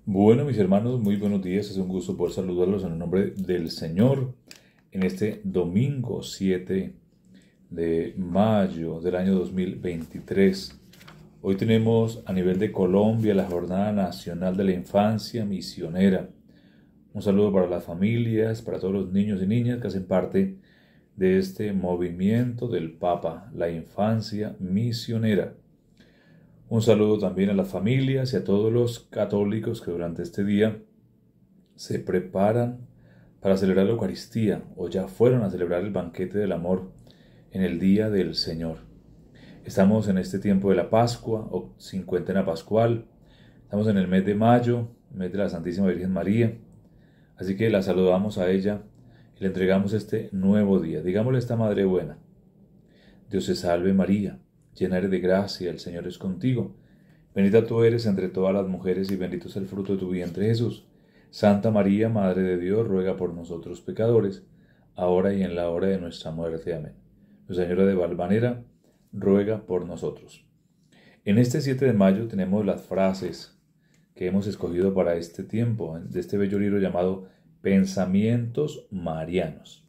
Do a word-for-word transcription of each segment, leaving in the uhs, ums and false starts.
Bueno, mis hermanos, muy buenos días. Es un gusto poder saludarlos en el nombre del Señor en este domingo siete de mayo del año dos mil veintitrés. Hoy tenemos a nivel de Colombia la Jornada Nacional de la Infancia Misionera. Un saludo para las familias, para todos los niños y niñas que hacen parte de este movimiento del Papa, la infancia misionera. Un saludo también a las familias y a todos los católicos que durante este día se preparan para celebrar la Eucaristía o ya fueron a celebrar el banquete del amor en el Día del Señor. Estamos en este tiempo de la Pascua o cincuentena pascual. Estamos en el mes de mayo, mes de la Santísima Virgen María. Así que la saludamos a ella y le entregamos este nuevo día. Digámosle a esta Madre buena: Dios te salve María, llena eres de gracia, el Señor es contigo. Bendita tú eres entre todas las mujeres y bendito es el fruto de tu vientre Jesús. Santa María, Madre de Dios, ruega por nosotros pecadores, ahora y en la hora de nuestra muerte. Amén. Nuestra Señora de Valvanera, ruega por nosotros. En este siete de mayo tenemos las frases que hemos escogido para este tiempo, de este bello libro llamado Pensamientos Marianos.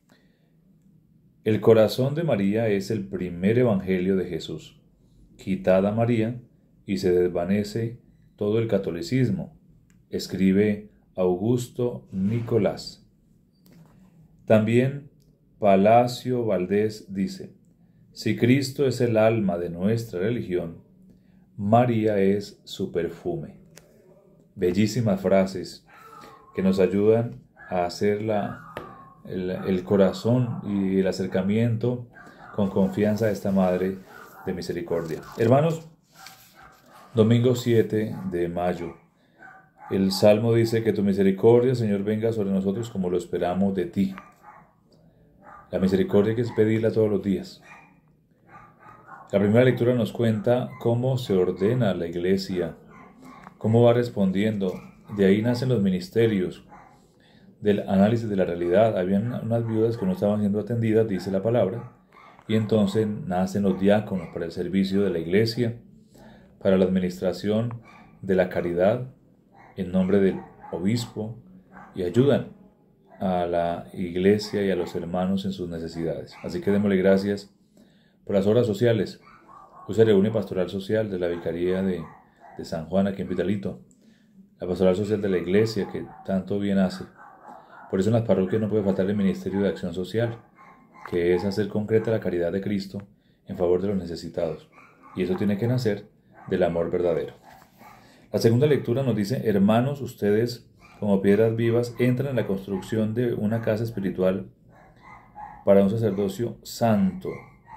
El corazón de María es el primer evangelio de Jesús. Quitad a María y se desvanece todo el catolicismo, escribe Augusto Nicolás. También Palacio Valdés dice: si Cristo es el alma de nuestra religión, María es su perfume. Bellísimas frases que nos ayudan a hacer la, el, el corazón y el acercamiento con confianza a esta Madre de Misericordia. Hermanos, domingo siete de mayo. El Salmo dice que tu misericordia, Señor, venga sobre nosotros como lo esperamos de ti. La misericordia hay que pedirla todos los días. La primera lectura nos cuenta cómo se ordena la iglesia, cómo va respondiendo. De ahí nacen los ministerios del análisis de la realidad. Habían unas viudas que no estaban siendo atendidas, dice la palabra, y entonces nacen los diáconos para el servicio de la iglesia, para la administración de la caridad en nombre del obispo, y ayudan a la iglesia y a los hermanos en sus necesidades. Así que démosle gracias por las obras sociales. Hoy se reúne Pastoral Social de la Vicaría de, de San Juan aquí en Vitalito, la Pastoral Social de la iglesia que tanto bien hace. Por eso en las parroquias no puede faltar el Ministerio de Acción Social, que es hacer concreta la caridad de Cristo en favor de los necesitados. Y eso tiene que nacer del amor verdadero. La segunda lectura nos dice: hermanos, ustedes como piedras vivas entran en la construcción de una casa espiritual para un sacerdocio santo.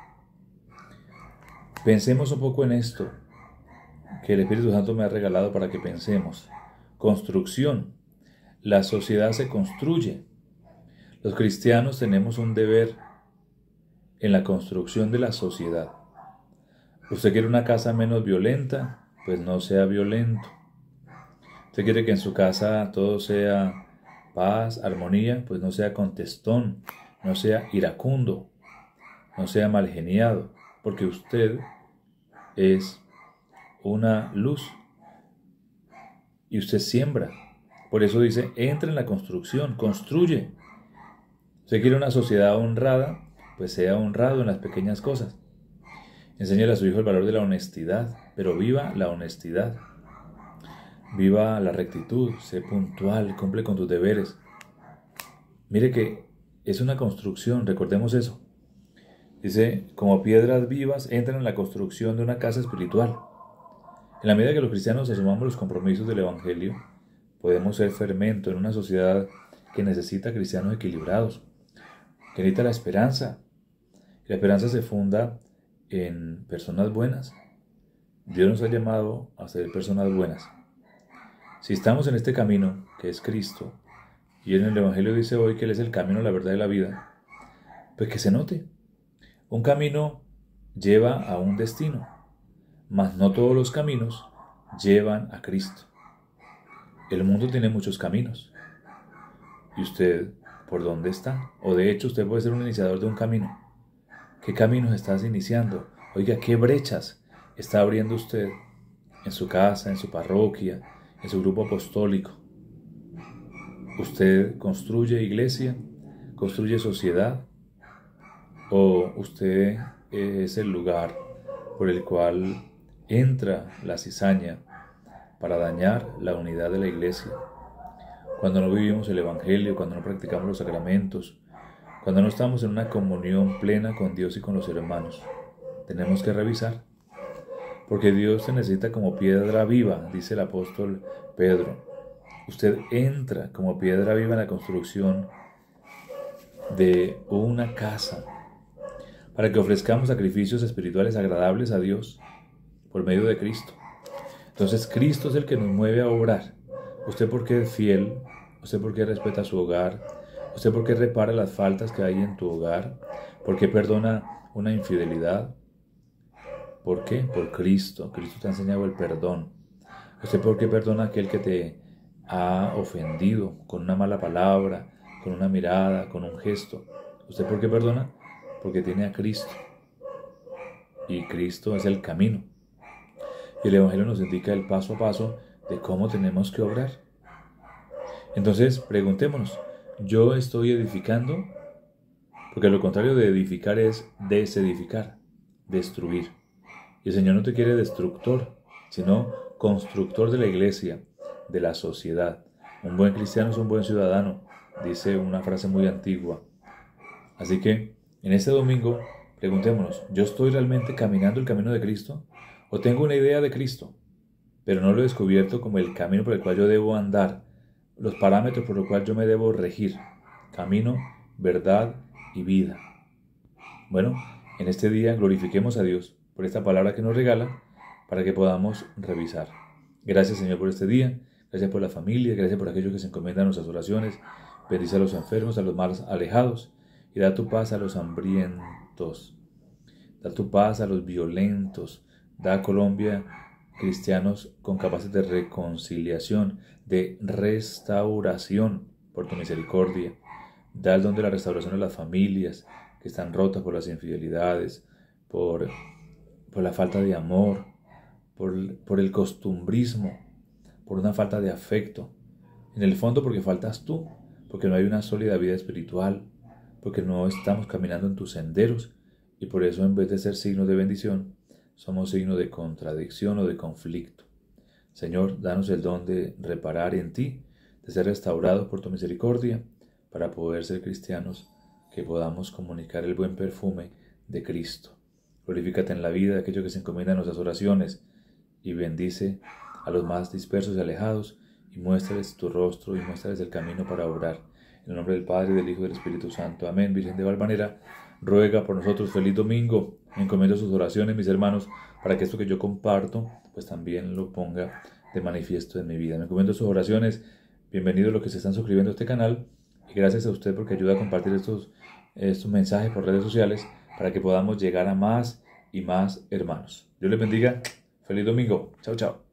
Pensemos un poco en esto que el Espíritu Santo me ha regalado para que pensemos. Construcción. La sociedad se construye. Los cristianos tenemos un deber en la construcción de la sociedad. ¿Usted quiere una casa menos violenta? Pues no sea violento. ¿Usted quiere que en su casa todo sea paz, armonía? Pues no sea contestón, no sea iracundo, no sea malgeniado, porque usted es una luz y usted siembra. Por eso dice: entra en la construcción, construye. ¿Usted quiere una sociedad honrada? Pues sea honrado en las pequeñas cosas. Enséñale a su hijo el valor de la honestidad, pero viva la honestidad. Viva la rectitud, sé puntual, cumple con tus deberes. Mire que es una construcción, recordemos eso. Dice: como piedras vivas entran en la construcción de una casa espiritual. En la medida que los cristianos asumamos los compromisos del Evangelio, podemos ser fermento en una sociedad que necesita cristianos equilibrados, que necesita la esperanza. La esperanza se funda en personas buenas. Dios nos ha llamado a ser personas buenas. Si estamos en este camino, que es Cristo, y en el Evangelio dice hoy que Él es el camino, la verdad y la vida, pues que se note. Un camino lleva a un destino, mas no todos los caminos llevan a Cristo. El mundo tiene muchos caminos. ¿Y usted por dónde está? O de hecho usted puede ser un iniciador de un camino. ¿Qué caminos estás iniciando? Oiga, ¿qué brechas está abriendo usted en su casa, en su parroquia, en su grupo apostólico. ¿Usted construye iglesia? ¿Construye sociedad? ¿O usted es el lugar por el cual entra la cizaña para dañar la unidad de la iglesia? Cuando no vivimos el Evangelio, cuando no practicamos los sacramentos, cuando no estamos en una comunión plena con Dios y con los hermanos, tenemos que revisar. Porque Dios se necesita como piedra viva, dice el apóstol Pedro. Usted entra como piedra viva en la construcción de una casa para que ofrezcamos sacrificios espirituales agradables a Dios por medio de Cristo. Entonces Cristo es el que nos mueve a obrar. ¿Usted por qué es fiel? ¿Usted por qué respeta su hogar? ¿Usted por qué repara las faltas que hay en tu hogar? ¿Por qué perdona una infidelidad? ¿Por qué? Por Cristo. Cristo te ha enseñado el perdón. ¿Usted por qué perdona a aquel que te ha ofendido con una mala palabra, con una mirada, con un gesto? ¿Usted por qué perdona? Porque tiene a Cristo. Y Cristo es el camino. Y el Evangelio nos indica el paso a paso de cómo tenemos que obrar. Entonces, preguntémonos, ¿yo estoy edificando? Porque lo contrario de edificar es desedificar, destruir. Y el Señor no te quiere destructor, sino constructor de la iglesia, de la sociedad. Un buen cristiano es un buen ciudadano, dice una frase muy antigua. Así que, en este domingo, preguntémonos, ¿yo estoy realmente caminando el camino de Cristo? ¿O tengo una idea de Cristo, pero no lo he descubierto como el camino por el cual yo debo andar, los parámetros por los cuales yo me debo regir? Camino, verdad y vida. Bueno, en este día glorifiquemos a Dios por esta palabra que nos regala para que podamos revisar. Gracias, Señor, por este día. Gracias por la familia. Gracias por aquellos que se encomiendan a nuestras oraciones. Bendice a los enfermos, a los más alejados. Y da tu paz a los hambrientos. Da tu paz a los violentos. Da a Colombia cristianos con capaces de reconciliación, de restauración por tu misericordia. Da el don de la restauración a las familias que están rotas por las infidelidades, por, por la falta de amor, por, por el costumbrismo, por una falta de afecto. En el fondo porque faltas tú, porque no hay una sólida vida espiritual, porque no estamos caminando en tus senderos y por eso en vez de ser signos de bendición, somos signos de contradicción o de conflicto. Señor, danos el don de reparar en ti, de ser restaurados por tu misericordia, para poder ser cristianos que podamos comunicar el buen perfume de Cristo. Glorifícate en la vida de aquellos que se encomiendan a nuestras oraciones y bendice a los más dispersos y alejados y muéstrales tu rostro y muéstrales el camino para obrar. En el nombre del Padre, del Hijo y del Espíritu Santo. Amén. Virgen de Valvanera, ruega por nosotros. Feliz domingo. Me encomiendo sus oraciones, mis hermanos, para que esto que yo comparto, pues también lo ponga de manifiesto en mi vida. Me encomiendo sus oraciones. Bienvenidos los que se están suscribiendo a este canal. Y gracias a usted porque ayuda a compartir estos, estos mensajes por redes sociales para que podamos llegar a más y más hermanos. Dios les bendiga. Feliz domingo. Chao, chao.